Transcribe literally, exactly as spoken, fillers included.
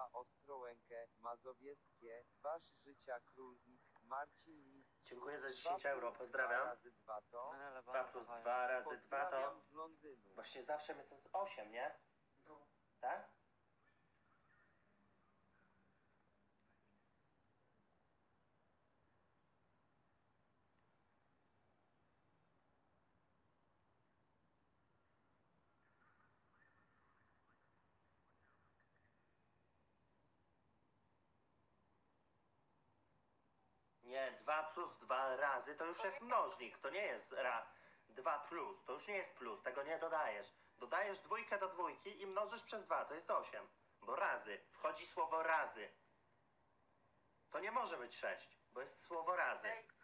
Warszawa, Ostrołękę, Mazowieckie, Wasz życia król ich, Marcin Mistrz. Dziękuję za dziesięć euro, pozdrawiam. dwa razy dwa to. dwa plus dwa razy dwa to... Pozdrawiam z Londynu. Właśnie zawsze my to jest osiem, nie? No. Tak? Nie, dwa plus dwa razy to już jest mnożnik, to nie jest ra. dwa plus, to już nie jest plus, tego nie dodajesz. Dodajesz dwójkę do dwójki i mnożysz przez dwa, to jest osiem. Bo razy, wchodzi słowo razy. To nie może być sześć, bo jest słowo razy.